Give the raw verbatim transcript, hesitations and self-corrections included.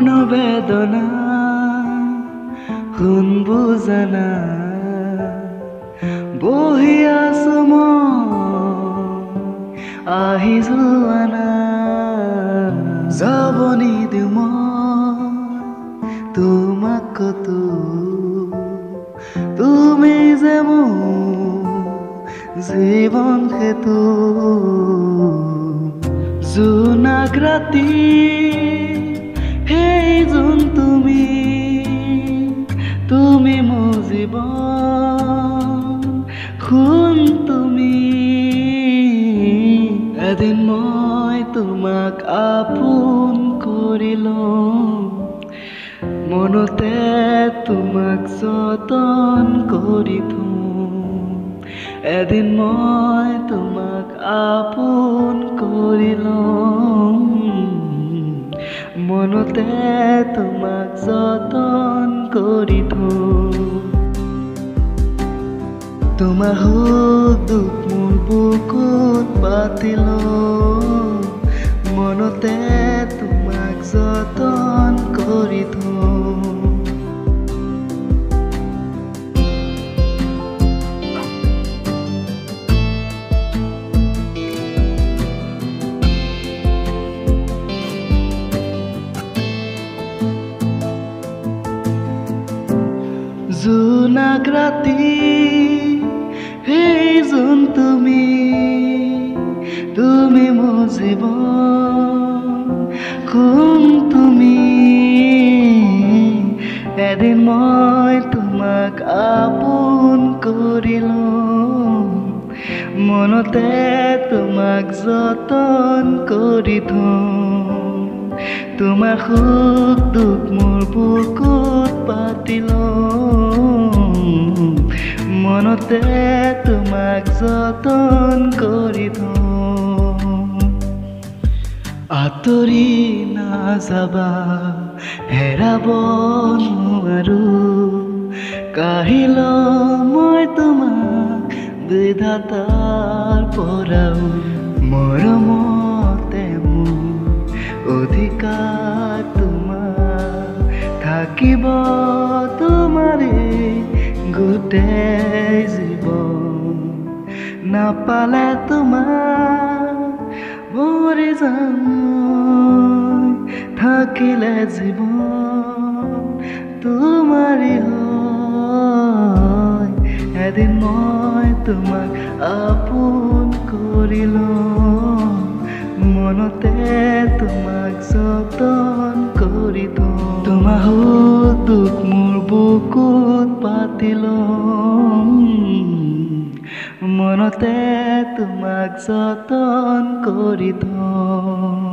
বেদনা শুন বুজানা বহি আছো মই আহি যোৱানা যাব নিদিওঁ মই তোমাক কতো তুমি যে মোৰ জীৱন সেতু জোনাক ৰাতি হেই জোন তুমি তুমি মোৰ জীৱন শুন তুমি এদিন মই তোমাক আপোন কৰি লম মনতে তোমাক যতন কৰি থম এদিন মই তোমাক আপোন কৰি লম মনতে তোমাক যতন কৰি থম তোমাৰ সুখ দুখ মোৰ বুকুত পাতি লম মনতে তোমাক যতন কৰি থম জোনাক ৰাতি হেই জোন তুমি তুমি মোৰ জীৱন কোন তুমি এদিন মই তোমাক আপোন কৰি লম মনতে তোমাক যতন কৰি থম তোমাৰ সুখ দুখ মোৰ বুকুত পাতি লম মনতে তোমাক যতন কৰি থম আঁতৰি নাযাবা হেৰাব নোৱাৰো কাহিল মই তোমাক বিধাতাৰ পৰাও মৰমতে মোৰ অধিকাৰ তোমাৰ থাকিব তোমাৰে গোটেই জীৱন নাপালে তোমাৰ মৰি যাম থাকিলে জীৱন তোমাৰে হয় এদিন মই তোমাক আপোন কৰি লম মনতে তোমাক যতন কৰি থম তোমাৰ সুখ দুখ মোৰ বুকুত পাতি লম মনতে তোমাক যতন কৰি থম